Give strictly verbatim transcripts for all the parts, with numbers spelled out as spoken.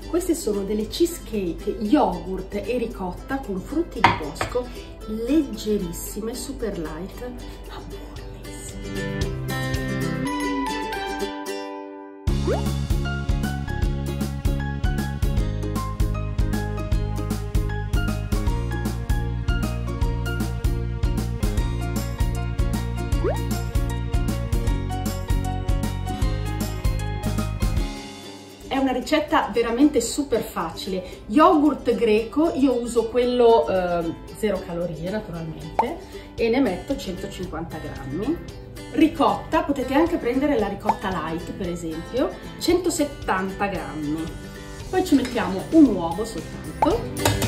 Queste sono delle cheesecake yogurt e ricotta con frutti di bosco, leggerissime, super light, ma buonissime. È una ricetta veramente super facile. Yogurt greco, io uso quello eh, zero calorie naturalmente e ne metto centocinquanta grammi. Ricotta, potete anche prendere la ricotta light per esempio, centosettanta grammi. Poi ci mettiamo un uovo soltanto.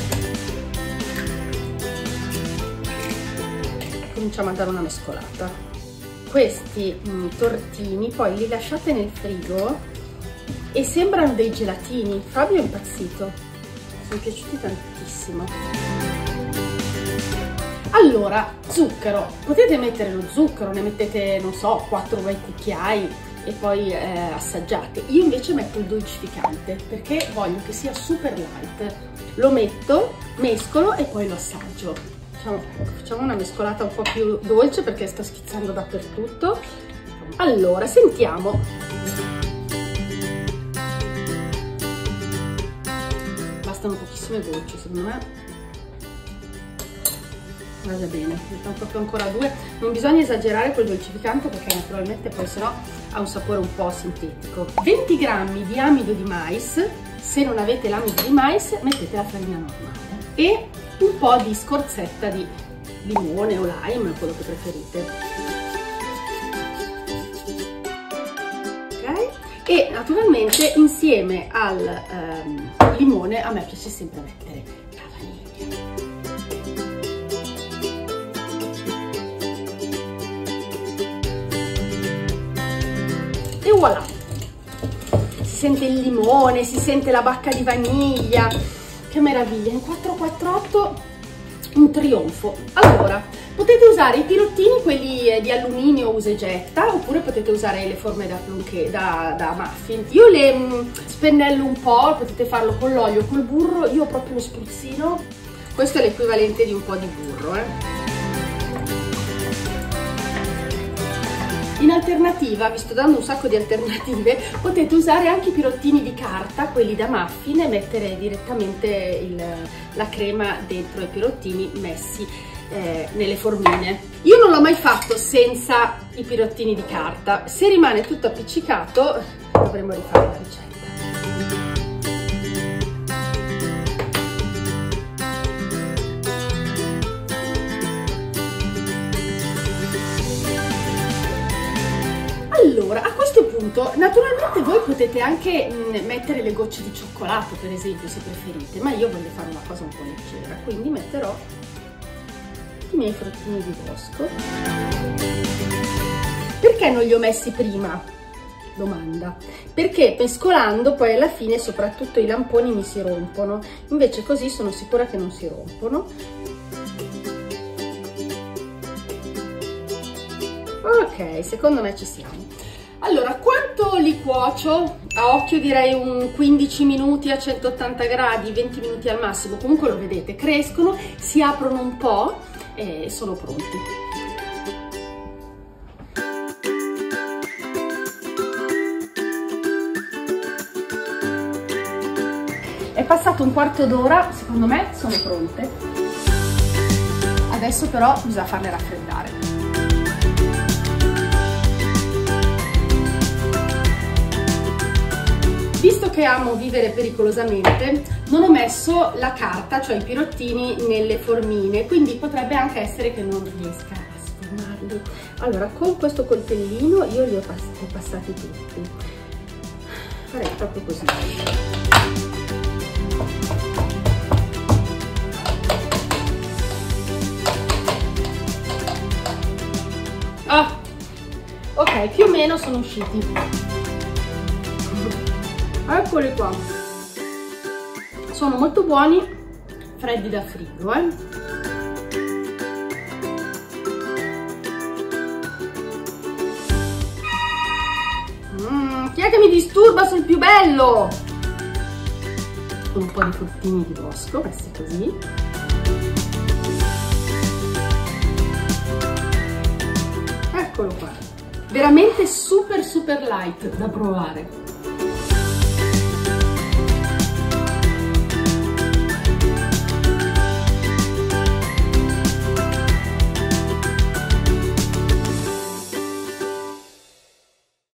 Cominciamo a dare una mescolata. Questi mh, tortini poi li lasciate nel frigo e sembrano dei gelatini. Fabio è impazzito, sono piaciuti tantissimo. Allora, zucchero, potete mettere lo zucchero, ne mettete, non so, quattro bei cucchiai e poi eh, assaggiate. Io invece metto il dolcificante perché voglio che sia super light. Lo metto, mescolo e poi lo assaggio. Facciamo, facciamo una mescolata un po' più dolce perché sta schizzando dappertutto. Allora, sentiamo. Bastano pochissime gocce, secondo me. Guarda bene, ne fanno proprio ancora due. Non bisogna esagerare col dolcificante perché naturalmente poi sennò ha un sapore un po' sintetico. venti grammi di amido di mais. Se non avete l'amido di mais mettete la farina normale e un po' di scorzetta di limone o lime, quello che preferite. Ok? E naturalmente insieme al ehm, limone a me piace sempre mettere la vaniglia. E voilà! Si sente il limone, si sente la bacca di vaniglia, che meraviglia! In quattrocentoquarantotto un trionfo. Allora, potete usare i pirottini, quelli di alluminio usa e getta, oppure potete usare le forme da, plunche, da, da muffin. Io le mh, spennello un po', potete farlo con l'olio, col burro, io ho proprio lo spruzzino. Questo è l'equivalente di un po' di burro, eh. In alternativa, vi sto dando un sacco di alternative, potete usare anche i pirottini di carta, quelli da muffin, e mettere direttamente il, la crema dentro i pirottini messi eh, nelle formine. Io non l'ho mai fatto senza i pirottini di carta, se rimane tutto appiccicato dovremo rifare la ricetta. Allora, a questo punto, naturalmente voi potete anche mh, mettere le gocce di cioccolato, per esempio, se preferite, ma io voglio fare una cosa un po' leggera, quindi metterò i miei fruttini di bosco. Perché non li ho messi prima? Domanda. Perché mescolando poi alla fine soprattutto i lamponi mi si rompono, invece così sono sicura che non si rompono. Ok, secondo me ci siamo. Allora, quanto li cuocio? A occhio direi un quindici minuti a centottanta gradi, venti minuti al massimo, comunque lo vedete, crescono, si aprono un po' e sono pronti. È passato un quarto d'ora, secondo me sono pronte. Adesso però bisogna farle raffreddare. Visto che amo vivere pericolosamente, non ho messo la carta, cioè i pirottini, nelle formine, quindi potrebbe anche essere che non riesca a sformarli. Allora, con questo coltellino io li ho, pass ho passati tutti. Farei proprio così. Ah, ok, più o meno sono usciti. Eccoli qua, sono molto buoni, freddi da frigo, eh? Mm, chi è che mi disturba sul più bello? con un po' di fruttini di bosco, messi così. Eccolo qua, veramente super super light da provare.